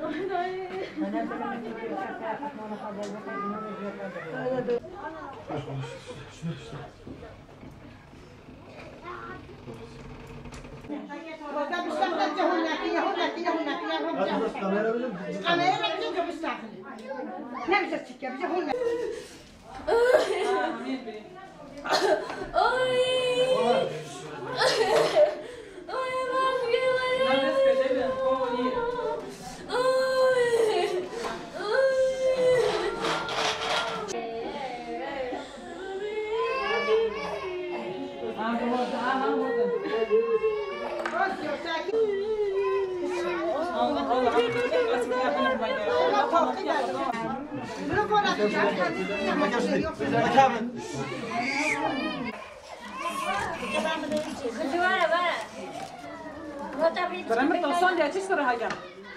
برام توصل یا چی سر هایم؟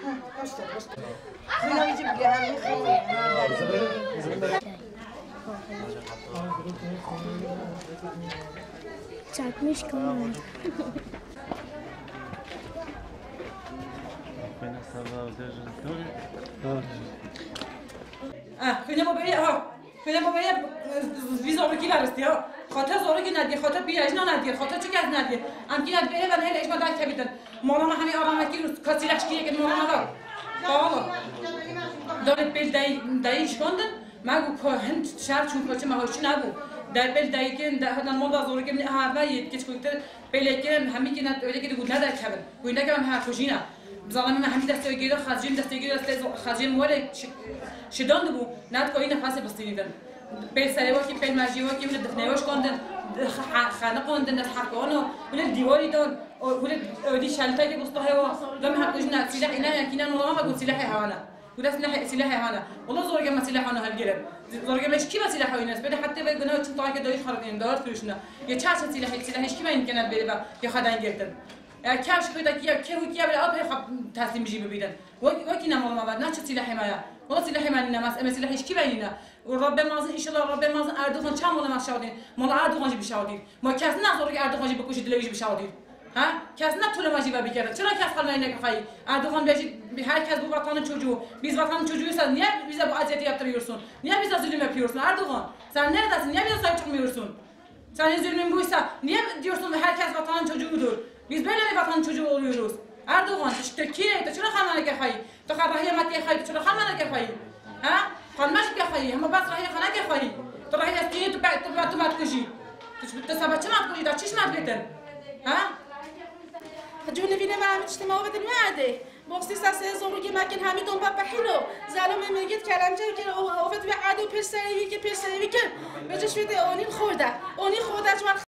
çakmış kalın. خیلی ما بیا ها خیلی ما بیا ویزا رو کی لرستی ها خاطر زوری کی ندی خاطر بیاج نه ندی خاطر چی کس ندی ام کی ند بره و هل ايش ما داك كبيدن مولانا همي آرام کی روز کاسیلش کیه که مولانا دار بالا داره بل دایش کندن مگو که هند شهر چون کوچه ماهوشی نبو در بل دایی که در هدن مولا زوری که من هوا یه کش کوتر بله که همی که ند öyle که بود ندار کبن گوینده که من هر کوچینا زالم من همی دسته گیره خرجیم دسته گیره دسته خرجیم ولی شدند بو ند کوی نفس بستیدن بل سری وقتی بل ماجی وقتی ولی دفنهاش کندن خانه کندن از حقانو ولی دیواری داد ولی دی شلته که بسته هوا دم حقش نه سلاح اینا یکینا نوام گفت سلاح هوانا ولی سلاح هوانا والله زورگه ما سلاح هوانا هل گرب زورگه مش کی سلاح هایناس بده حتی به گناه چون تا که دایش خارجین دار فروشنا یه چه سلاحش کی این کنه بره یا خدای گرفتن کاش کدا کی بله آب خب تصمیم بگی ببینن وکی نمال ما بعد نه چه سلاحی ما والله سلاحی من نماس اما سلاحش کی بینه ورب مازن ان شاء الله رب مازن اردوغان چند مال ما شادین مال اردوغان بشادید ما کس نه زورگه اردوغان بکشید دلویش بشادید ها کس نه طول ماجی با بیکرد چرا کس خلنا اینه که اردوغان بیشی هر کس بو وطن çocuğu biz vatan çocuğuysa niye bize bu aziyeti yaptırıyorsun niye bize zulüm yapıyorsun Erdoğan sen neredesin niye bize sahip çıkmıyorsun senin zulmün buysa niye diyorsun herkes vatanın çocuğudur biz böyle bir vatanın çocuğu oluyoruz Erdoğan işte ki çora خمانه که خواهی تو خواهی متی خواهی چرا خمانه که خواهی ها خانمش که خواهی اما بس خواهی خانه که خواهی تو راهی هستی تو مات کشی تو سبب چه مات کشی تا چیش مات بیتن ها جون بینه و همه اجتماع بدن وعده بخصی ساسه زوری مکن همین دنبال بحیلو زالم میگید کلمچه که اوفت به عادو پسری که به جش بده اونی خورده جوان